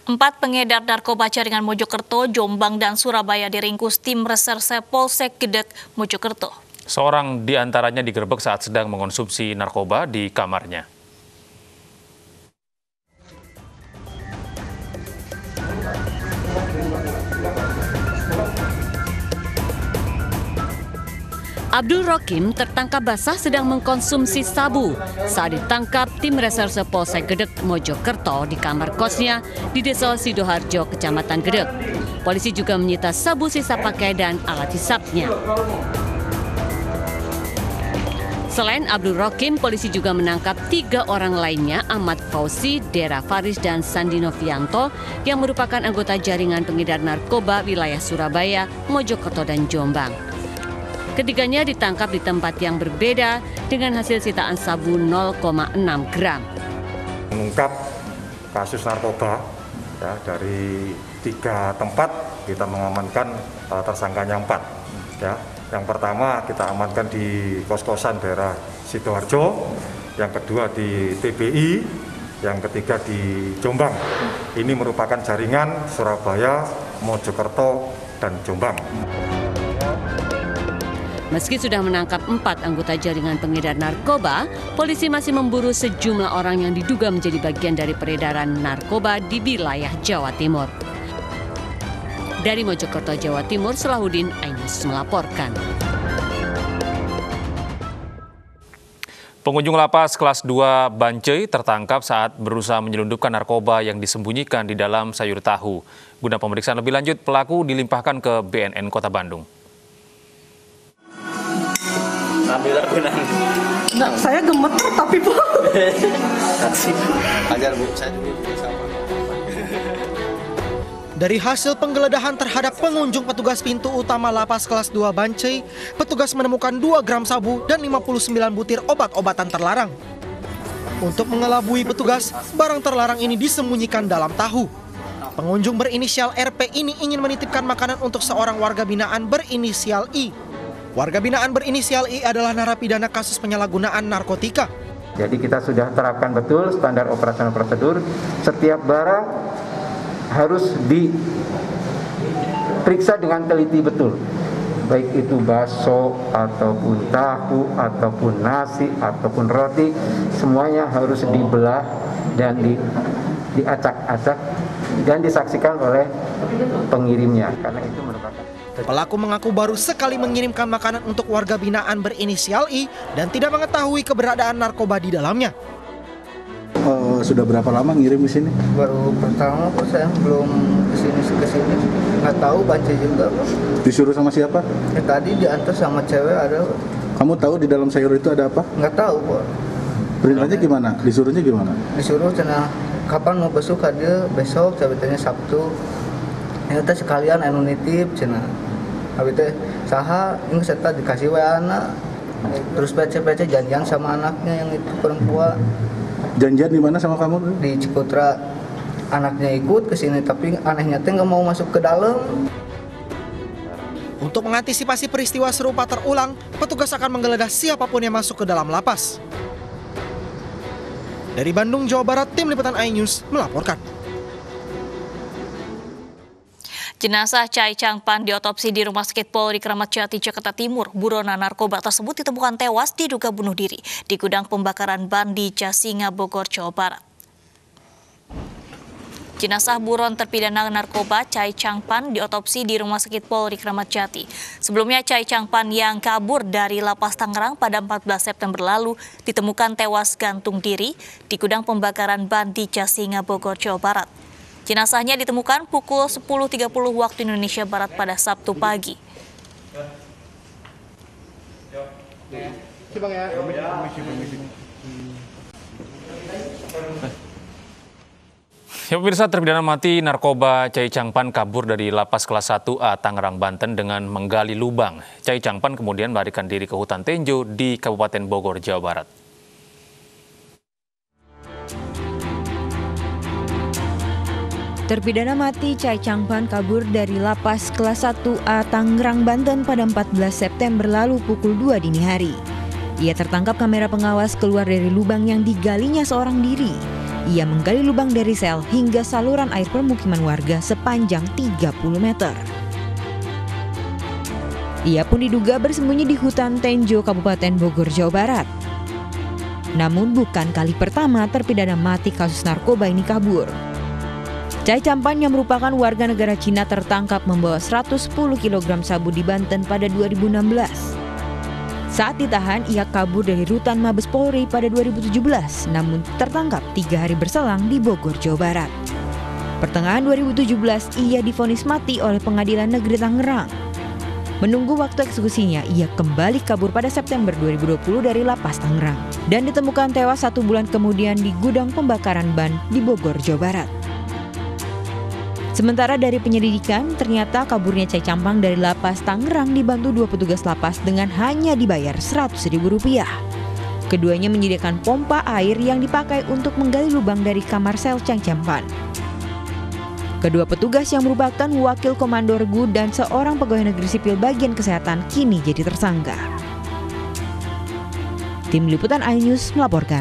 Empat pengedar narkoba jaringan Mojokerto, Jombang, dan Surabaya diringkus tim reserse Polsek Gedek, Mojokerto. Seorang di antaranya digerebek saat sedang mengonsumsi narkoba di kamarnya. Abdul Rokim tertangkap basah sedang mengkonsumsi sabu saat ditangkap tim reserse Polsek Gedek, Mojokerto di kamar kosnya di Desa Sidoharjo, Kecamatan Gedek. Polisi juga menyita sabu sisa pakai dan alat hisapnya. Selain Abdul Rokim, polisi juga menangkap 3 orang lainnya, Ahmad Fauzi, Dera Faris, dan Sandi Novianto yang merupakan anggota jaringan pengedar narkoba wilayah Surabaya, Mojokerto, dan Jombang. Ketiganya ditangkap di tempat yang berbeda dengan hasil sitaan sabu 0,6 gram. Mengungkap kasus narkoba ya, dari 3 tempat kita mengamankan tersangkanya 4. Ya. Yang pertama kita amankan di kos-kosan daerah Sidoarjo, yang kedua di TBI, yang ketiga di Jombang. Ini merupakan jaringan Surabaya, Mojokerto, dan Jombang. Meski sudah menangkap 4 anggota jaringan pengedar narkoba, polisi masih memburu sejumlah orang yang diduga menjadi bagian dari peredaran narkoba di wilayah Jawa Timur. Dari Mojokerto, Jawa Timur, Salahuddin, iNews melaporkan. Pengunjung lapas kelas 2 Bancai tertangkap saat berusaha menyelundupkan narkoba yang disembunyikan di dalam sayur tahu. Guna pemeriksaan lebih lanjut, pelaku dilimpahkan ke BNN Kota Bandung. Nggak, saya gemeter tapi Bu. Ajar Bu, saya juga sama. Dari hasil penggeledahan terhadap pengunjung petugas pintu utama lapas kelas 2 Bancai, petugas menemukan 2 gram sabu dan 59 butir obat-obatan terlarang. Untuk mengelabui petugas, barang terlarang ini disembunyikan dalam tahu. Pengunjung berinisial RP ini ingin menitipkan makanan untuk seorang warga binaan berinisial I. Warga binaan berinisial I adalah narapidana kasus penyalahgunaan narkotika. Jadi kita sudah terapkan betul standar operasional prosedur. Setiap barang harus diperiksa dengan teliti betul. Baik itu bakso, ataupun tahu, ataupun nasi, ataupun roti. Semuanya harus dibelah dan diacak-acak dan disaksikan oleh pengirimnya. Karena itu merupakan... Pelaku mengaku baru sekali mengirimkan makanan untuk warga binaan berinisial I dan tidak mengetahui keberadaan narkoba di dalamnya. Sudah berapa lama ngirim di sini? Baru pertama kok, saya belum kesini. Nggak tahu baca juga kok. Disuruh sama siapa? Tadi diantar sama cewek ada. Kamu tahu di dalam sayur itu ada apa? Nggak tahu kok. Perintahnya gimana? Disuruhnya gimana? Disuruh cina kapan mau besok dia besok, cabitanya Sabtu. Ini teh sekalian anu nitip cina. Habis teh saha ini serta dikasih wa anak. Terus baca janjian sama anaknya yang itu perempuan. Janjian di mana sama kamu? Di Cikutra. Anaknya ikut ke sini tapi anehnya teh nggak mau masuk ke dalam. Untuk mengantisipasi peristiwa serupa terulang, petugas akan menggeledah siapapun yang masuk ke dalam lapas. Dari Bandung, Jawa Barat, tim liputan iNews melaporkan. Jenazah Chai Changpan diotopsi di Rumah Sakit Polri Kramat Jati, Jakarta Timur. Buronan narkoba tersebut ditemukan tewas diduga bunuh diri di gudang pembakaran ban di Casinga, Bogor, Jawa Barat. Jenazah buron terpidana narkoba Chai Changpan diotopsi di Rumah Sakit Polri Kramat Jati. Sebelumnya Chai Changpan yang kabur dari Lapas Tangerang pada 14 September lalu ditemukan tewas gantung diri di gudang pembakaran ban di Casinga, Bogor, Jawa Barat. Jenazahnya ditemukan pukul 10.30 waktu Indonesia Barat pada Sabtu pagi. Ya, pemirsa, terpidana mati narkoba Chai Changpan kabur dari Lapas Kelas 1A Tangerang, Banten dengan menggali lubang. Chai Changpan kemudian melarikan diri ke hutan Tenjo di Kabupaten Bogor, Jawa Barat. Terpidana mati Chai Changpan kabur dari Lapas Kelas 1A Tangerang, Banten pada 14 September lalu pukul 2 dini hari. Ia tertangkap kamera pengawas keluar dari lubang yang digalinya seorang diri. ia menggali lubang dari sel hingga saluran air permukiman warga sepanjang 30 meter. Ia pun diduga bersembunyi di hutan Tenjo, Kabupaten Bogor, Jawa Barat. Namun bukan kali pertama terpidana mati kasus narkoba ini kabur. Chai Champan yang merupakan warga negara Cina tertangkap membawa 110 kg sabu di Banten pada 2016. Saat ditahan, ia kabur dari rutan Mabes Polri pada 2017, namun tertangkap 3 hari berselang di Bogor, Jawa Barat. Pertengahan 2017, ia divonis mati oleh Pengadilan Negeri Tangerang. Menunggu waktu eksekusinya, ia kembali kabur pada September 2020 dari lapas Tangerang dan ditemukan tewas 1 bulan kemudian di gudang pembakaran ban di Bogor, Jawa Barat. Sementara dari penyelidikan, ternyata kaburnya Chai Champan dari lapas Tangerang dibantu 2 petugas lapas dengan hanya dibayar Rp100.000. Keduanya menyediakan pompa air yang dipakai untuk menggali lubang dari kamar sel Chai Champan. Kedua petugas yang merupakan wakil komando regu dan seorang pegawai negeri sipil bagian kesehatan kini jadi tersangka. Tim Liputan iNews melaporkan.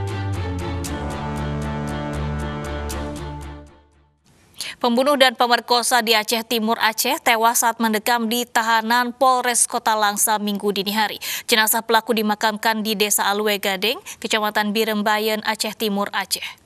Pembunuh dan pemerkosa di Aceh Timur Aceh tewas saat mendekam di tahanan Polres Kota Langsa Minggu dini hari. Jenazah pelaku dimakamkan di Desa Alue Gading, Kecamatan Birembayan, Aceh Timur Aceh.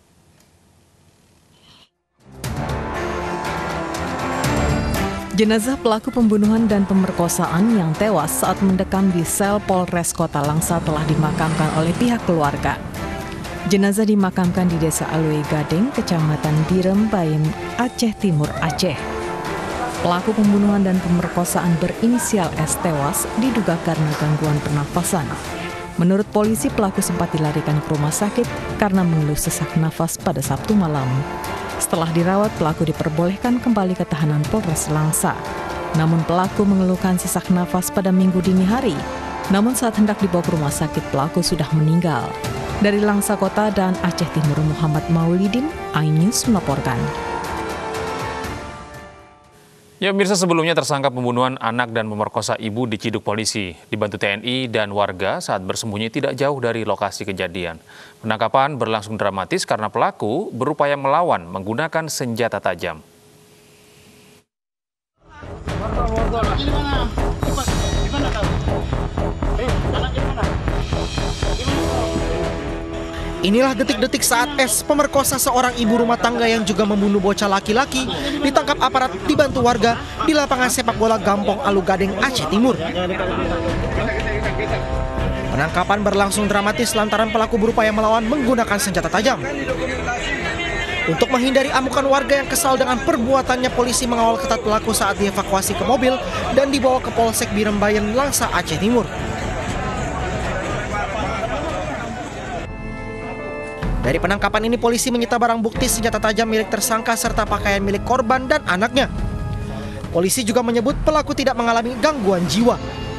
Jenazah pelaku pembunuhan dan pemerkosaan yang tewas saat mendekam di sel Polres Kota Langsa telah dimakamkan oleh pihak keluarga. Jenazah dimakamkan di Desa Alue Gading, Kecamatan Birembayan, Aceh Timur Aceh. Pelaku pembunuhan dan pemerkosaan berinisial S tewas diduga karena gangguan pernafasan. Menurut polisi, pelaku sempat dilarikan ke rumah sakit karena mengeluh sesak nafas pada Sabtu malam. Setelah dirawat, pelaku diperbolehkan kembali ke tahanan Polres Langsa. Namun pelaku mengeluhkan sesak nafas pada Minggu dini hari. Namun saat hendak dibawa ke rumah sakit, pelaku sudah meninggal. Dari Langsa Kota dan Aceh Timur, Muhammad Maulidin, iNews melaporkan. Ya, pemirsa, sebelumnya tersangka pembunuhan anak dan pemerkosa ibu diciduk polisi, dibantu TNI dan warga saat bersembunyi tidak jauh dari lokasi kejadian. Penangkapan berlangsung dramatis karena pelaku berupaya melawan menggunakan senjata tajam. Inilah detik-detik saat S, pemerkosa seorang ibu rumah tangga yang juga membunuh bocah laki-laki, ditangkap aparat dibantu warga di lapangan sepak bola Gampong Alu Gading, Aceh Timur. Penangkapan berlangsung dramatis lantaran pelaku berupaya melawan menggunakan senjata tajam. Untuk menghindari amukan warga yang kesal dengan perbuatannya, polisi mengawal ketat pelaku saat dievakuasi ke mobil dan dibawa ke Polsek Birembayan, Langsa, Aceh Timur. Dari penangkapan ini, polisi menyita barang bukti senjata tajam milik tersangka serta pakaian milik korban dan anaknya. Polisi juga menyebut pelaku tidak mengalami gangguan jiwa.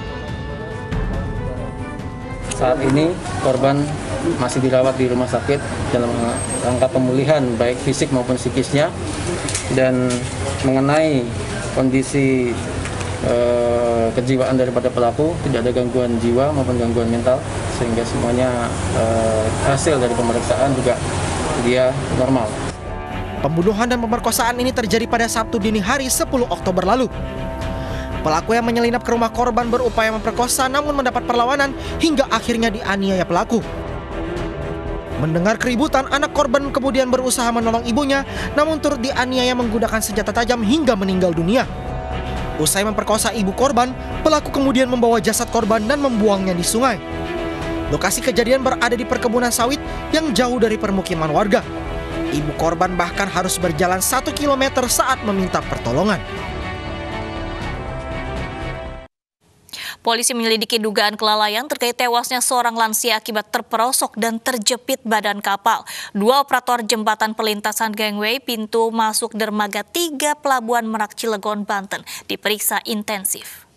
Saat ini korban masih dirawat di rumah sakit dalam rangka pemulihan baik fisik maupun psikisnya, dan mengenai kondisi kejiwaan daripada pelaku tidak ada gangguan jiwa maupun gangguan mental, sehingga semuanya hasil dari pemeriksaan juga dia normal. Pembunuhan dan pemerkosaan ini terjadi pada Sabtu dini hari 10 Oktober lalu. Pelaku yang menyelinap ke rumah korban berupaya memperkosa namun mendapat perlawanan hingga akhirnya dianiaya pelaku. Mendengar keributan, anak korban kemudian berusaha menolong ibunya namun turut dianiaya menggunakan senjata tajam hingga meninggal dunia. Usai memperkosa ibu korban, pelaku kemudian membawa jasad korban dan membuangnya di sungai. Lokasi kejadian berada di perkebunan sawit yang jauh dari permukiman warga. Ibu korban bahkan harus berjalan 1 km saat meminta pertolongan. Polisi menyelidiki dugaan kelalaian terkait tewasnya seorang lansia akibat terperosok dan terjepit badan kapal. 2 operator jembatan pelintasan gangway pintu masuk dermaga 3 Pelabuhan Merak Cilegon, Banten diperiksa intensif.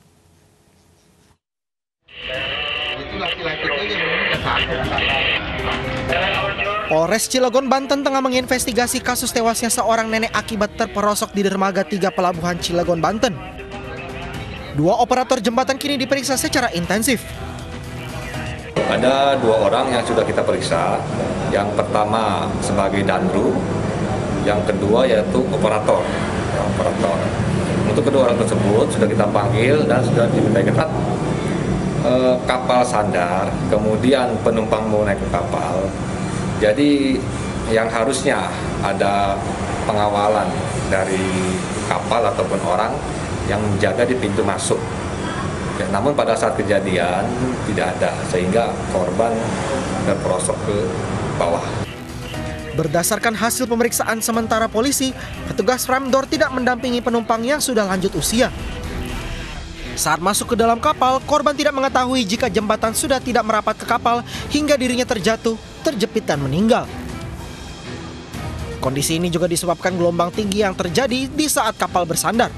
Polres Cilegon, Banten tengah menginvestigasi kasus tewasnya seorang nenek akibat terperosok di dermaga 3 Pelabuhan Cilegon, Banten. 2 operator jembatan kini diperiksa secara intensif. Ada 2 orang yang sudah kita periksa. Yang pertama sebagai dandru, yang kedua yaitu operator. Untuk kedua orang tersebut sudah kita panggil dan sudah dimintai keterangan. Kapal sandar, kemudian penumpang mau naik ke kapal. Jadi yang harusnya ada pengawalan dari kapal ataupun orang yang menjaga di pintu masuk. Ya, namun pada saat kejadian tidak ada, sehingga korban terperosok ke bawah. Berdasarkan hasil pemeriksaan sementara polisi, petugas Framdor tidak mendampingi penumpang yang sudah lanjut usia. Saat masuk ke dalam kapal, korban tidak mengetahui jika jembatan sudah tidak merapat ke kapal hingga dirinya terjatuh, terjepit dan meninggal. Kondisi ini juga disebabkan gelombang tinggi yang terjadi di saat kapal bersandar.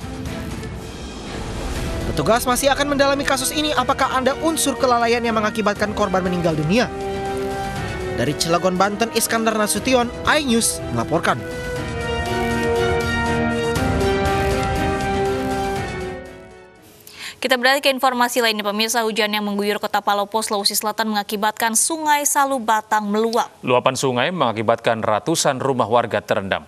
Petugas masih akan mendalami kasus ini apakah ada unsur kelalaian yang mengakibatkan korban meninggal dunia. Dari Cilegon, Banten, Iskandar Nasution, iNews melaporkan. Kita beralih ke informasi lainnya, pemirsa. Hujan yang mengguyur kota Palopo, Sulawesi Selatan mengakibatkan Sungai Salubatang meluap. Luapan sungai mengakibatkan ratusan rumah warga terendam.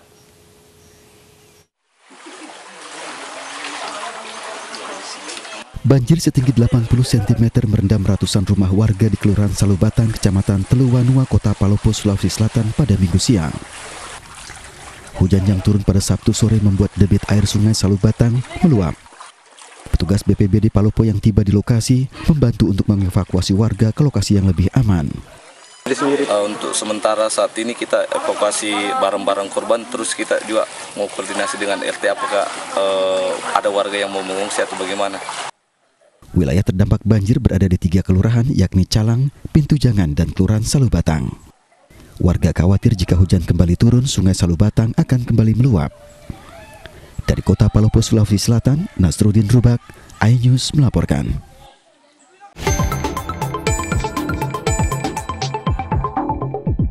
Banjir setinggi 80 cm merendam ratusan rumah warga di Kelurahan Salubatang, Kecamatan Teluwanua, Kota Palopo, Sulawesi Selatan pada Minggu siang. Hujan yang turun pada Sabtu sore membuat debit air Sungai Salubatang meluap. Petugas BPBD Palopo yang tiba di lokasi membantu untuk mengevakuasi warga ke lokasi yang lebih aman. Untuk sementara saat ini kita evakuasi barang-barang korban, terus kita juga mau koordinasi dengan RT apakah ada warga yang mau mengungsi atau bagaimana. Wilayah terdampak banjir berada di 3 kelurahan yakni Calang, Pintu Jangan, dan Kelurahan Salubatang. Warga khawatir jika hujan kembali turun, Sungai Salubatang akan kembali meluap. Dari Kota Palopo, Sulawesi Selatan, Nasruddin Rubak, iNews melaporkan.